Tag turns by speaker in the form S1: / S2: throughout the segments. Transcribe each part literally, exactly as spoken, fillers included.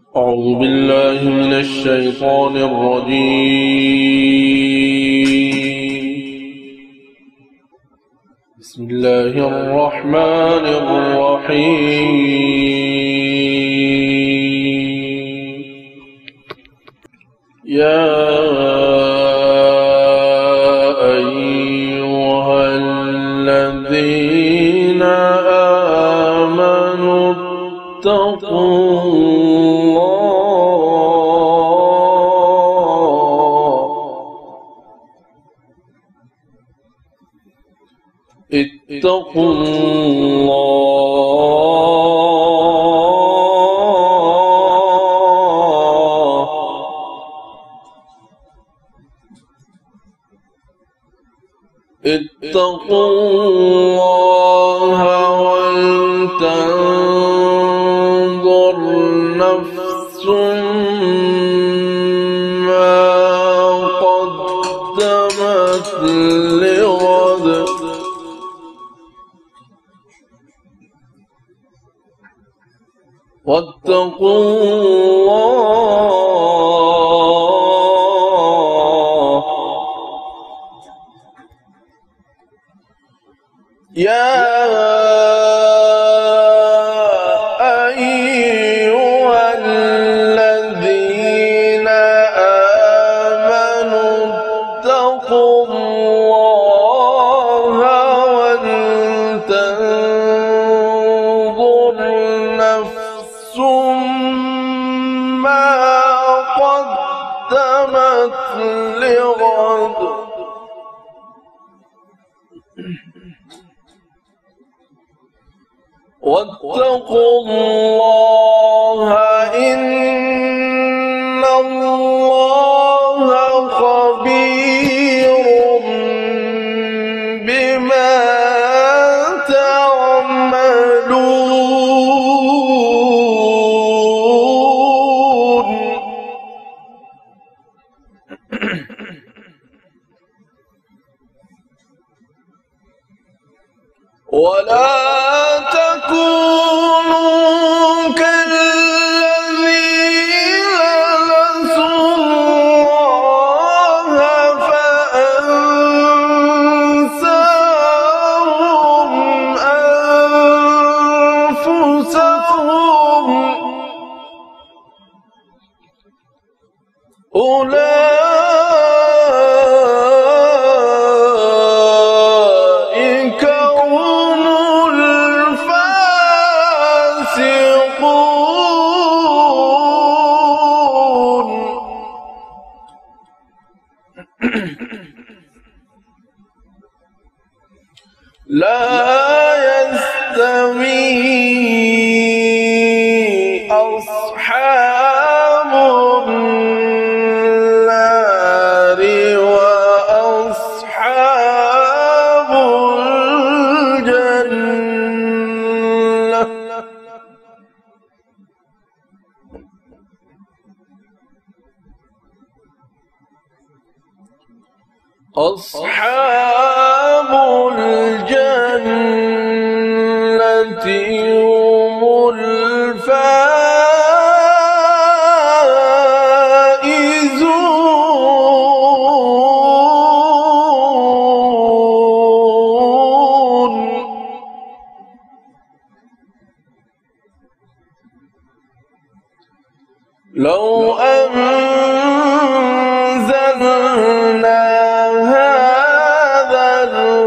S1: أعوذ بالله من الشيطان الرجيم. بسم الله الرحمن الرحيم. يا أيها الذين آمنوا اتقوا اتقوا الله اتقوا الله ولتنظر نفس ما قدمت لغد واتقوا الله. يا أيها الذين آمنوا اتقوا الله ولتنظر نفس ما قدمت لغد واتقوا الله إن الله خبير بما تعملون. ولا تكونوا كالذين نسوا الله فأنساهم أنفسهم أولئك هم الفاسقون. لا يستوي أصحاب النار وأصحاب الجنة أصحاب الجنة هم الفائزون. لو أنزلنا هذا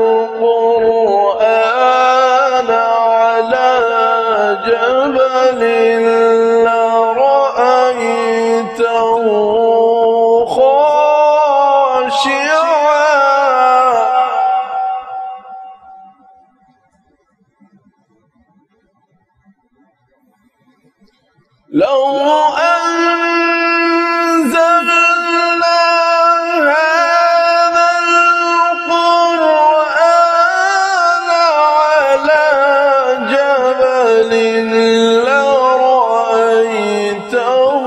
S1: القرآن على جبل لرأيته خاشعا لو أنزلنا هذا القرآن على جبل لرأيته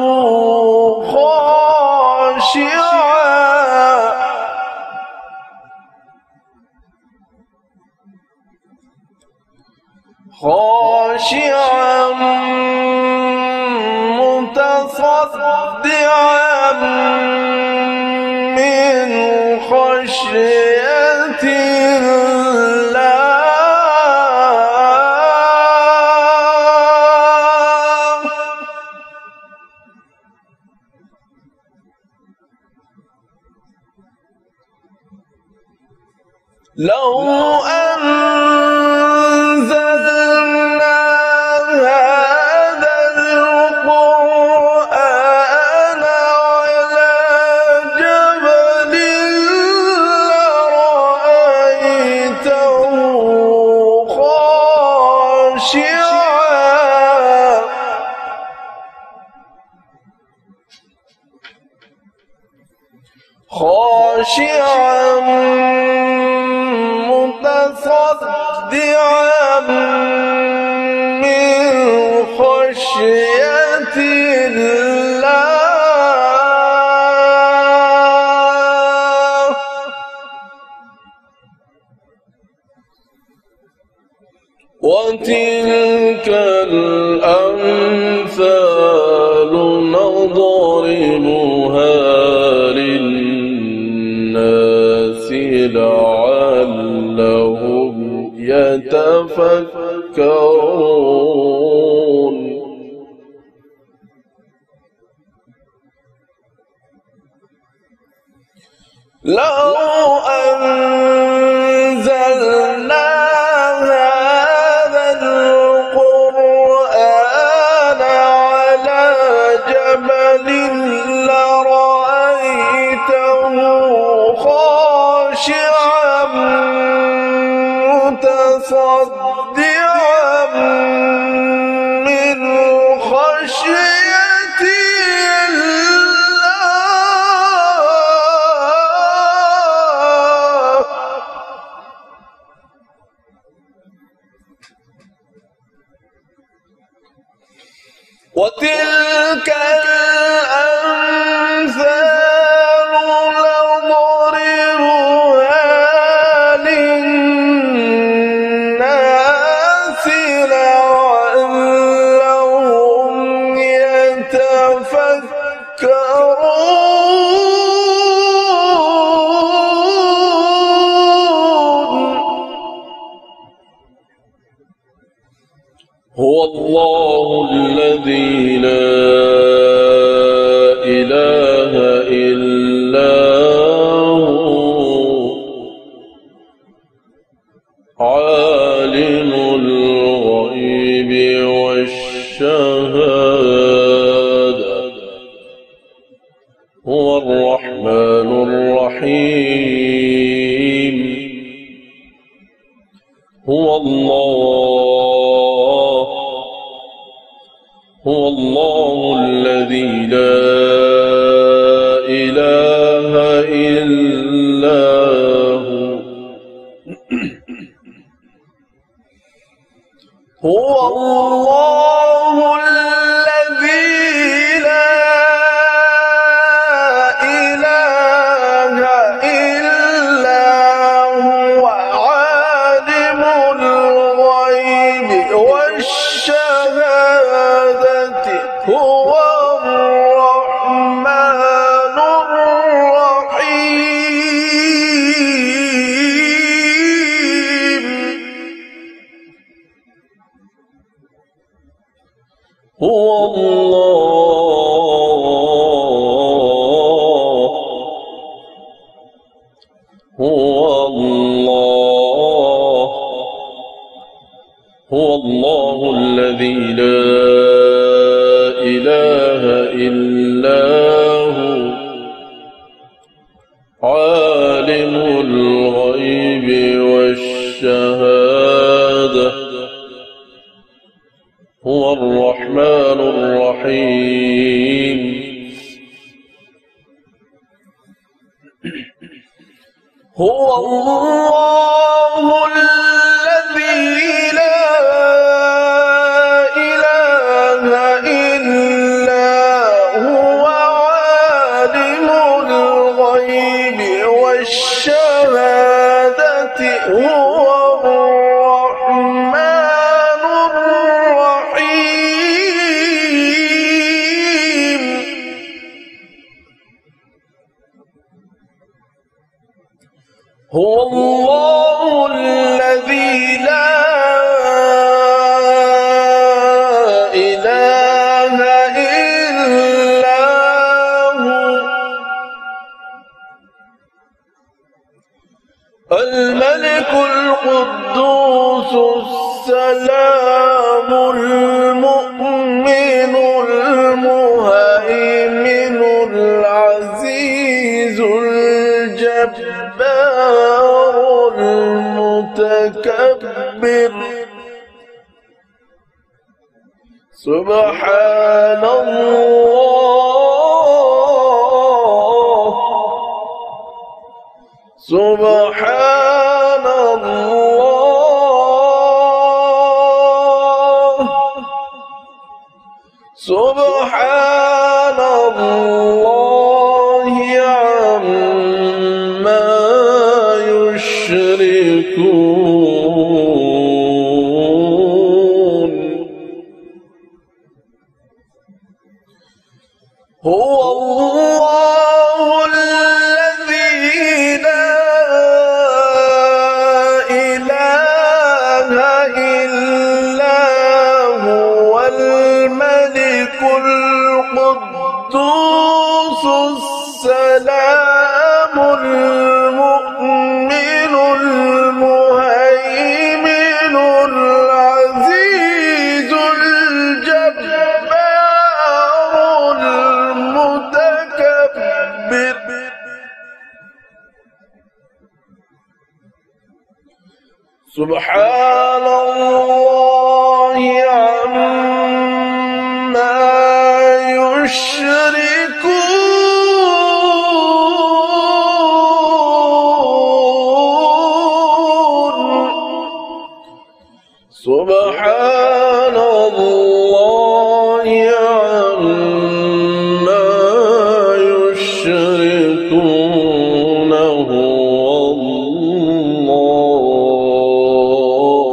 S1: خاشعا خاشعا متصدعا متصدعا من خشية الله لو أنزلنا هذا القرآن على جبل لرأيته خاشعا خاشعا متصدعا من خشية الله وتلك الأمثال نضربها للناس لعلهم يتفكرون لو أنزلنا هذا القرآن على جبل لرأيته خاشعا متصدعا من خشية الله وتلك الأمثال نضربها للناس لعلهم يتفكرون هو الله الذي لا إله إلا هو عالم الغيب والشهادة هو الرحمن الرحيم هو الله هو الله الذي لا إله إلا هو هو الله الذي لا إله إلا هو عالم الغيب والشهادة هو الرحمن الرحيم هو الله هو الله هو الله الذي لا إله إلا هو عالم الغيب والشهادة هو الرحمن الرحيم هو الله الذي لا إله إلا هو عالم الغيب والشهادة هو الرحمن الرحيم هو الله الذي لا إله إلا هو الملك القدوس السلام المؤمن المهيمن العزيز الجبار المتكبر سبحان الله سبحان الله سبحان الله عما يشركون هو الله الذي لا إله إلا هو الملك القدوس السلام المؤمن المهيمن العزيز الجبار المتكبر سبحان الله عما يشركون سبحان الله عما يشركون هو الله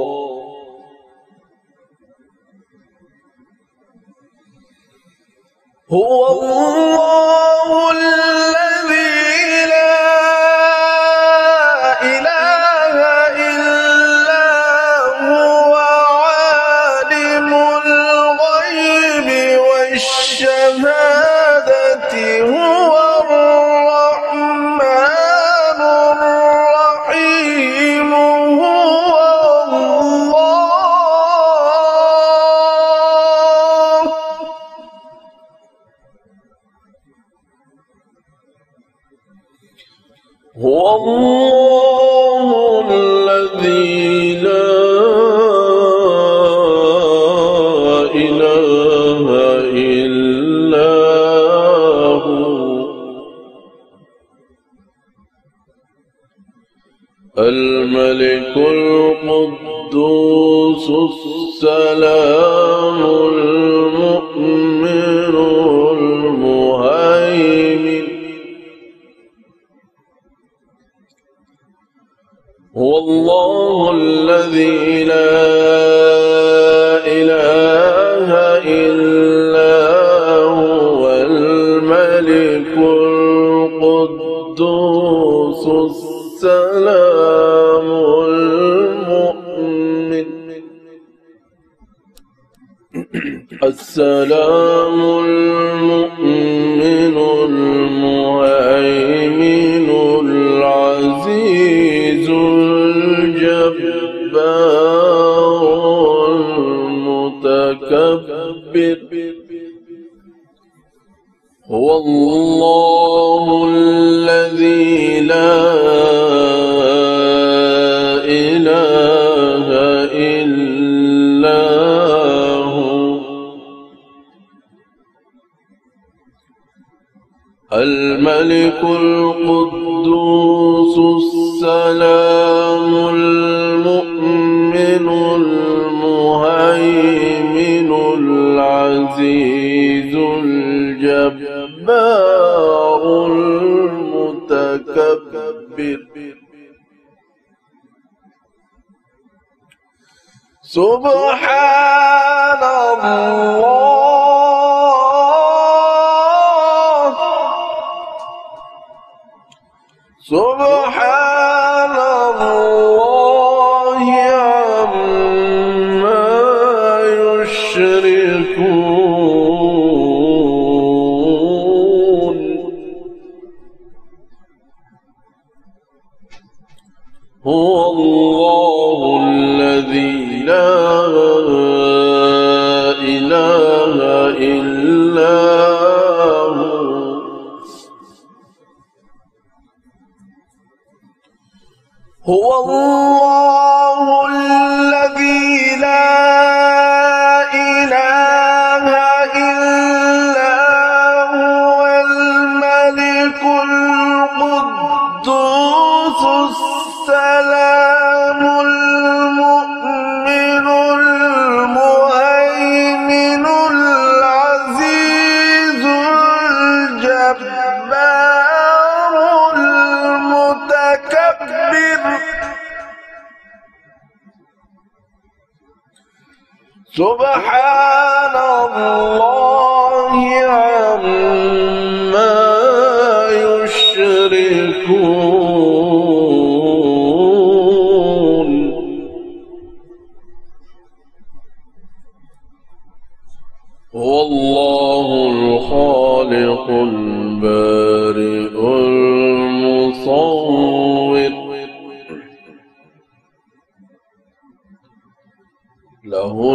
S1: هو الله الذي لا إله إلا هو عالم الغيب والشهادة هو الرحمن الرحيم هو الله هو الله الذي لا إله إلا هو الملك القدوس السلام المؤمن المهيمن هو الله الذي لا إله إلا هو الملك القدوس السلام المؤمن السلام المؤمن المهيمن العزيز الجبار المتكبر هو الله الذي لا إله إلا هو الملك القدوس السلام المؤمن المهيمن العزيز الجبار المتكبر سبحان الله سبحان هو الله الذي لا إله إلا هو الملك القدوس السلام المؤمن المهيمن العزيز الجبار المتكبر سبحان الله عما يشركون هو الله الخالق البارئ المصور له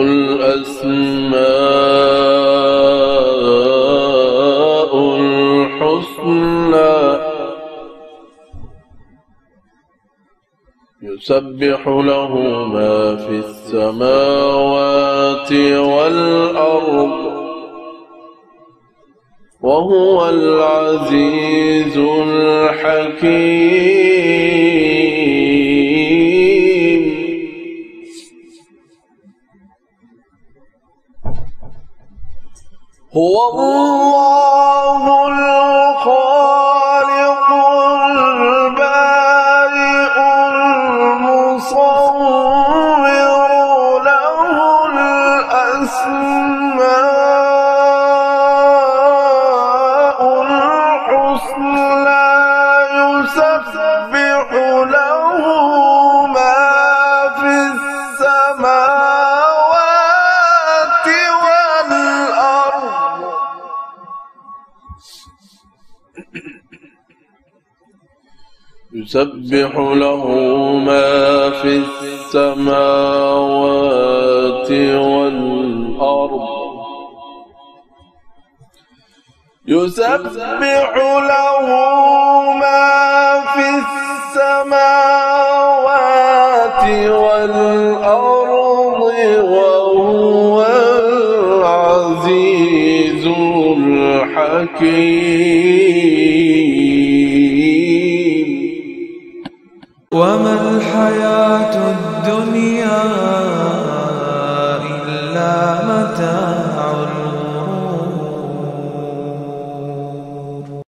S1: الأسماء الحسنى يسبح له ما في السماوات والأرض وهو العزيز الحكيم هو الله الخالق البارئ المصور له الأسماء الحسنى يسبح له ما في السماوات والأرض يسبح له ما في السماوات والأرض يسبح له ما في السماوات والأرض وهو العزيز الحكيم
S2: وما الحياة الدنيا